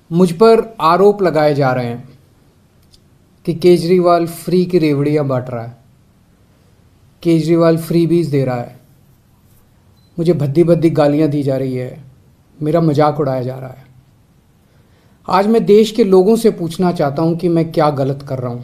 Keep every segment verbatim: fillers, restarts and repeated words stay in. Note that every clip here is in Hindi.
मुझ पर आरोप लगाए जा रहे हैं कि केजरीवाल फ्री की रेवड़ियां बांट रहा है, केजरीवाल फ्री बीज दे रहा है, मुझे भद्दी भद्दी गालियां दी जा रही है, मेरा मजाक उड़ाया जा रहा है। आज मैं देश के लोगों से पूछना चाहता हूं कि मैं क्या गलत कर रहा हूं।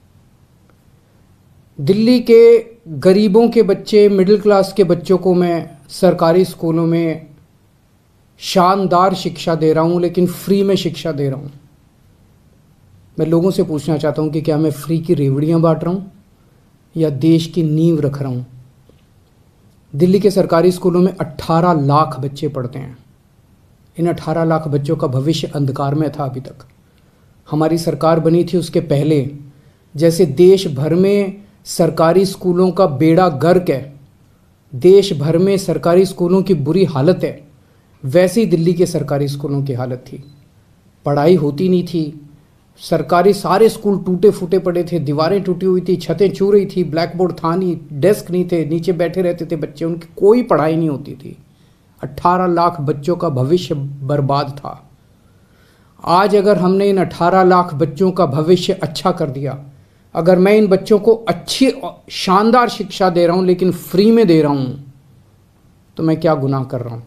दिल्ली के गरीबों के बच्चे, मिडिल क्लास के बच्चों को मैं सरकारी स्कूलों में शानदार शिक्षा दे रहा हूं, लेकिन फ्री में शिक्षा दे रहा हूं। मैं लोगों से पूछना चाहता हूं कि क्या मैं फ्री की रेवड़ियां बांट रहा हूं या देश की नींव रख रहा हूं। दिल्ली के सरकारी स्कूलों में अट्ठारह लाख बच्चे पढ़ते हैं। इन अट्ठारह लाख बच्चों का भविष्य अंधकार में था। अभी तक हमारी सरकार बनी थी उसके पहले जैसे देश भर में सरकारी स्कूलों का बेड़ा गर्क है, देश भर में सरकारी स्कूलों की बुरी हालत है, वैसे ही दिल्ली के सरकारी स्कूलों की हालत थी। पढ़ाई होती नहीं थी, सरकारी सारे स्कूल टूटे फूटे पड़े थे, दीवारें टूटी हुई थी, छतें चू रही थी, ब्लैक बोर्ड था नहीं, डेस्क नहीं थे, नीचे बैठे रहते थे बच्चे, उनकी कोई पढ़ाई नहीं होती थी। अट्ठारह लाख बच्चों का भविष्य बर्बाद था। आज अगर हमने इन अट्ठारह लाख बच्चों का भविष्य अच्छा कर दिया, अगर मैं इन बच्चों को अच्छी शानदार शिक्षा दे रहा हूं लेकिन फ्री में दे रहा हूं, तो मैं क्या गुनाह कर रहा हूं।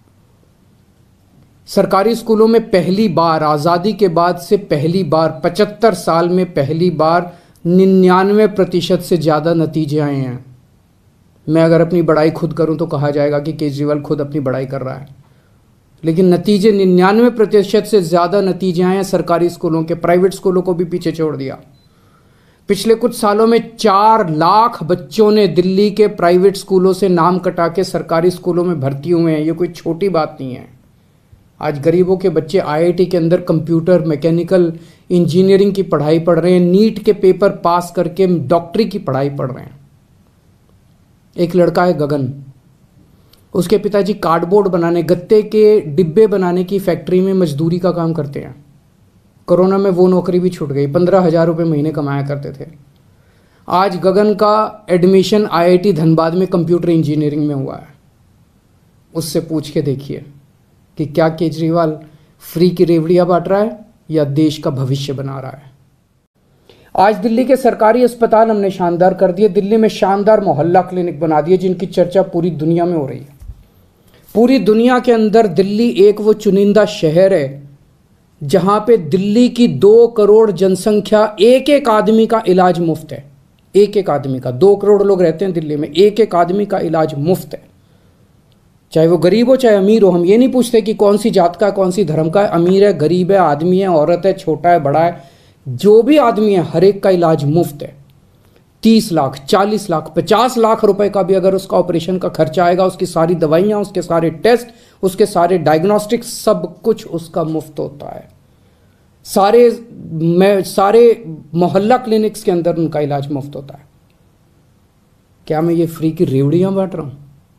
सरकारी स्कूलों में पहली बार आज़ादी के बाद से पहली बार पचहत्तर साल में पहली बार निन्यानवे प्रतिशत से ज़्यादा नतीजे आए हैं। मैं अगर अपनी बड़ाई खुद करूं तो कहा जाएगा कि केजरीवाल खुद अपनी बड़ाई कर रहा है, लेकिन नतीजे निन्यानवे प्रतिशत से ज़्यादा नतीजे आए हैं सरकारी स्कूलों के। प्राइवेट स्कूलों को भी पीछे छोड़ दिया। पिछले कुछ सालों में चार लाख बच्चों ने दिल्ली के प्राइवेट स्कूलों से नाम कटा के सरकारी स्कूलों में भर्ती हुए हैं। ये कोई छोटी बात नहीं है। आज गरीबों के बच्चे आईआईटी के अंदर कंप्यूटर, मैकेनिकल इंजीनियरिंग की पढ़ाई पढ़ रहे हैं, नीट के पेपर पास करके डॉक्टरी की पढ़ाई पढ़ रहे हैं। एक लड़का है गगन, उसके पिताजी कार्डबोर्ड बनाने, गत्ते के डिब्बे बनाने की फैक्ट्री में मजदूरी का काम करते हैं। कोरोना में वो नौकरी भी छूट गई, पंद्रह हजार रुपये महीने कमाया करते थे। आज गगन का एडमिशन आईआईटी धनबाद में कंप्यूटर इंजीनियरिंग में हुआ है। उससे पूछ के देखिए कि क्या केजरीवाल फ्री की रेवड़ियां बांट रहा है या देश का भविष्य बना रहा है। आज दिल्ली के सरकारी अस्पताल हमने शानदार कर दिए। दिल्ली में शानदार मोहल्ला क्लिनिक बना दिए जिनकी चर्चा पूरी दुनिया में हो रही है। पूरी दुनिया के अंदर दिल्ली एक वो चुनिंदा शहर है जहां पे दिल्ली की दो करोड़ जनसंख्या, एक एक आदमी का इलाज मुफ्त है। एक एक आदमी का, दो करोड़ लोग रहते हैं दिल्ली में, एक एक आदमी का इलाज मुफ्त है, चाहे वो गरीब हो चाहे अमीर हो। हम ये नहीं पूछते कि कौन सी जात का है, कौन सी धर्म का है, अमीर है, गरीब है, आदमी है, औरत है, छोटा है, बड़ा है, जो भी आदमी है हर एक का इलाज मुफ्त है। तीस लाख, चालीस लाख, पचास लाख रुपए का भी अगर उसका ऑपरेशन का खर्चा आएगा, उसकी सारी दवाइयां, उसके सारे टेस्ट, उसके सारे डायग्नोस्टिक, सब कुछ उसका मुफ्त होता है। सारे मैं सारे मोहल्ला क्लिनिक्स के अंदर उनका इलाज मुफ्त होता है। क्या मैं ये फ्री की रेवड़ियां बांट रहा हूं?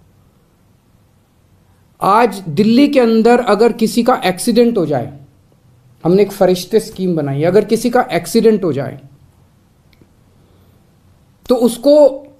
आज दिल्ली के अंदर अगर किसी का एक्सीडेंट हो जाए, हमने एक फरिश्ते स्कीम बनाई है, अगर किसी का एक्सीडेंट हो जाए तो उसको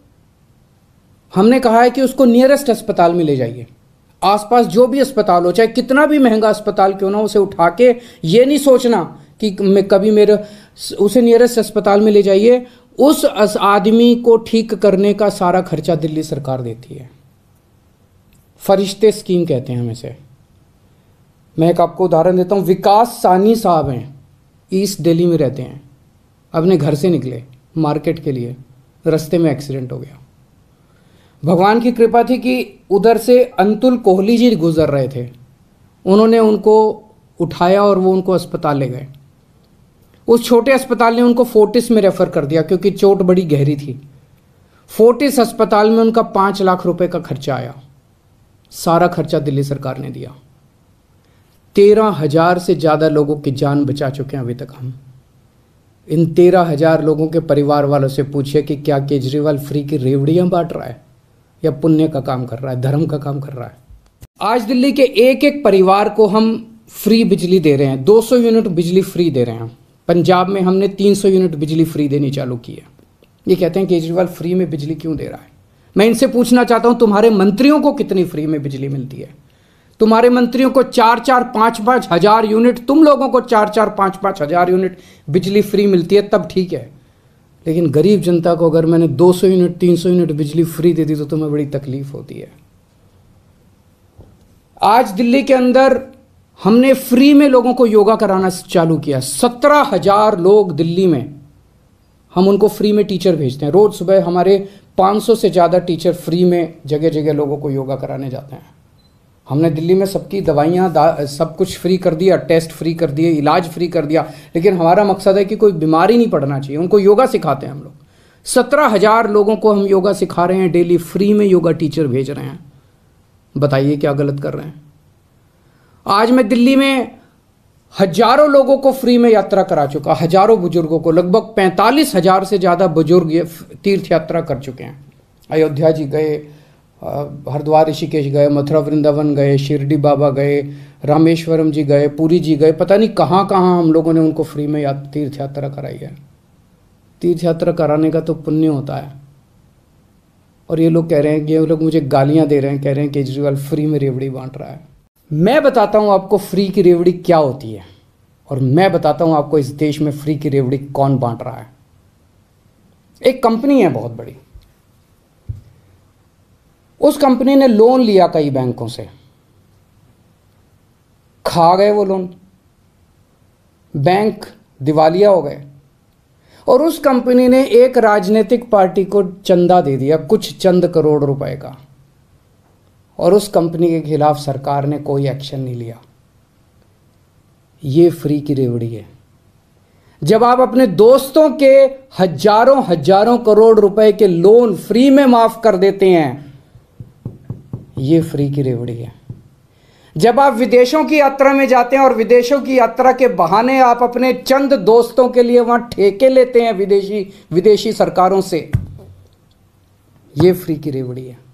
हमने कहा है कि उसको नियरेस्ट अस्पताल में ले जाइए। आसपास जो भी अस्पताल हो, चाहे कितना भी महंगा अस्पताल क्यों ना, उसे उठा के ये नहीं सोचना कि मैं कभी मेरे, उसे नियरेस्ट अस्पताल में ले जाइए। उस आदमी को ठीक करने का सारा खर्चा दिल्ली सरकार देती है। फरिश्ते स्कीम कहते हैं हम इसे। मैं एक आपको उदाहरण देता हूं। विकास सानी साहब हैं, ईस्ट दिल्ली में रहते हैं, अपने घर से निकले मार्केट के लिए, रास्ते में एक्सीडेंट हो गया। भगवान की कृपा थी कि उधर से अंतुल कोहली जी गुजर रहे थे, उन्होंने उनको उठाया और वो उनको अस्पताल ले गए। उस छोटे अस्पताल ने उनको फोर्टिस में रेफर कर दिया क्योंकि चोट बड़ी गहरी थी। फोर्टिस अस्पताल में उनका पाँच लाख रुपए का खर्चा आया। सारा खर्चा दिल्ली सरकार ने दिया। तेरह हजार से ज़्यादा लोगों की जान बचा चुके हैं अभी तक हम। इन तेरह हजार लोगों के परिवार वालों से पूछिए कि क्या केजरीवाल फ्री की रेवड़ियां बांट रहा है या पुण्य का काम कर रहा है, धर्म का काम कर रहा है। आज दिल्ली के एक एक परिवार को हम फ्री बिजली दे रहे हैं, दो सौ यूनिट बिजली फ्री दे रहे हैं। पंजाब में हमने तीन सौ यूनिट बिजली फ्री देनी चालू की है। ये कहते हैं केजरीवाल फ्री में बिजली क्यों दे रहा है। मैं इनसे पूछना चाहता हूं, तुम्हारे मंत्रियों को कितनी फ्री में बिजली मिलती है? तुम्हारे मंत्रियों को चार चार पांच पांच हजार यूनिट, तुम लोगों को चार चार पांच पांच हजार यूनिट बिजली फ्री मिलती है, तब ठीक है। लेकिन गरीब जनता को अगर मैंने दो सौ यूनिट तीन सौ यूनिट बिजली फ्री दे दी तो तुम्हें बड़ी तकलीफ होती है। आज दिल्ली के अंदर हमने फ्री में लोगों को योगा कराना चालू किया। सत्रह हजार लोग दिल्ली में, हम उनको फ्री में टीचर भेजते हैं। रोज सुबह हमारे पाँच सौ से ज़्यादा टीचर फ्री में जगह जगह लोगों को योगा कराने जाते हैं। हमने दिल्ली में सबकी दवाइयाँ सब कुछ फ्री कर दिया, टेस्ट फ्री कर दिए, इलाज फ्री कर दिया, लेकिन हमारा मकसद है कि कोई बीमारी नहीं पड़ना चाहिए। उनको योगा सिखाते हैं हम लोग। सत्रह हजार लोगों को हम योगा सिखा रहे हैं, डेली फ्री में योगा टीचर भेज रहे हैं। बताइए क्या गलत कर रहे हैं? आज मैं दिल्ली में हजारों लोगों को फ्री में यात्रा करा चुका, हजारों बुजुर्गों को, लगभग पैंतालीस हजार से ज़्यादा बुजुर्ग ये तीर्थ यात्रा कर चुके हैं। अयोध्या जी गए, हरिद्वार ऋषिकेश गए, मथुरा वृंदावन गए, शिरडी बाबा गए, रामेश्वरम जी गए, पुरी जी गए, पता नहीं कहाँ कहाँ हम लोगों ने उनको फ्री में या, तीर्थ यात्रा कराई है। तीर्थ यात्रा कराने का तो पुण्य होता है। और ये लोग कह रहे हैं कि ये लोग मुझे गालियाँ दे रहे हैं, कह रहे हैं केजरीवाल फ्री में रेवड़ी बांट रहा है। मैं बताता हूँ आपको फ्री की रेवड़ी क्या होती है, और मैं बताता हूँ आपको इस देश में फ्री की रेवड़ी कौन बांट रहा है। एक कंपनी है बहुत बड़ी, उस कंपनी ने लोन लिया कई बैंकों से, खा गए वो लोन, बैंक दिवालिया हो गए, और उस कंपनी ने एक राजनीतिक पार्टी को चंदा दे दिया, कुछ चंद करोड़ रुपए का, और उस कंपनी के खिलाफ सरकार ने कोई एक्शन नहीं लिया। ये फ्री की रेवड़ी है। जब आप अपने दोस्तों के हजारों हजारों करोड़ रुपए के लोन फ्री में माफ कर देते हैं, ये फ्री की रेवड़ी है। जब आप विदेशों की यात्रा में जाते हैं और विदेशों की यात्रा के बहाने आप अपने चंद दोस्तों के लिए वहां ठेके लेते हैं विदेशी विदेशी सरकारों से, ये फ्री की रेवड़ी है।